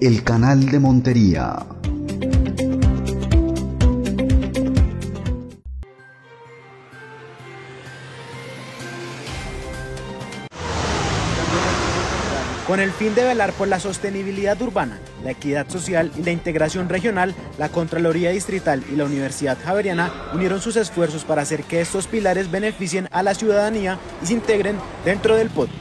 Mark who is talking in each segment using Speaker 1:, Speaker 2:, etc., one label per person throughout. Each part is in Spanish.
Speaker 1: El Canal de Montería.
Speaker 2: Con el fin de velar por la sostenibilidad urbana, la equidad social y la integración regional, la Contraloría Distrital y la Universidad Javeriana unieron sus esfuerzos para hacer que estos pilares beneficien a la ciudadanía y se integren dentro del POT.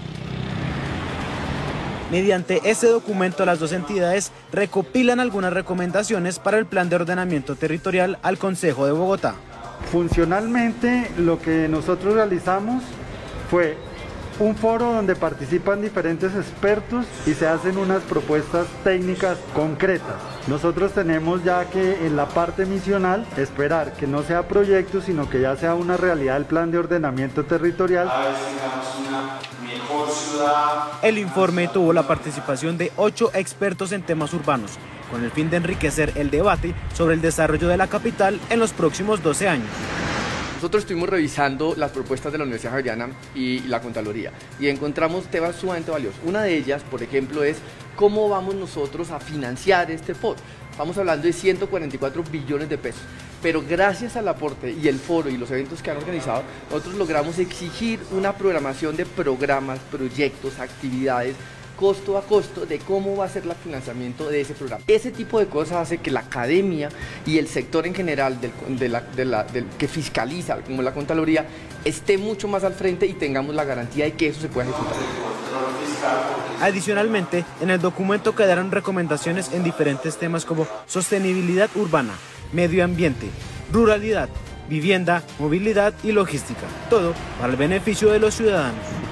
Speaker 2: Mediante este documento, las dos entidades recopilan algunas recomendaciones para el Plan de Ordenamiento Territorial al Concejo de Bogotá.
Speaker 3: Funcionalmente, lo que nosotros realizamos fue un foro donde participan diferentes expertos y se hacen unas propuestas técnicas concretas. Nosotros tenemos ya que en la parte misional esperar que no sea proyecto, sino que ya sea una realidad el plan de ordenamiento territorial.
Speaker 4: Cada vez tengamos una mejor ciudad.
Speaker 2: El informe tuvo la participación de 8 expertos en temas urbanos, con el fin de enriquecer el debate sobre el desarrollo de la capital en los próximos 12 años.
Speaker 5: Nosotros estuvimos revisando las propuestas de la Universidad Javeriana y la Contraloría y encontramos temas sumamente valiosos. Una de ellas, por ejemplo, es cómo vamos nosotros a financiar este POT. Estamos hablando de 144 billones de pesos, pero gracias al aporte y el foro y los eventos que han organizado, nosotros logramos exigir una programación de programas, proyectos, actividades, costo a costo de cómo va a ser el financiamiento de ese programa. Ese tipo de cosas hace que la academia y el sector en general que fiscaliza, como la Contraloría, esté mucho más al frente y tengamos la garantía de que eso se pueda ejecutar.
Speaker 2: Adicionalmente, en el documento quedaron recomendaciones en diferentes temas como sostenibilidad urbana, medio ambiente, ruralidad, vivienda, movilidad y logística, todo para el beneficio de los ciudadanos.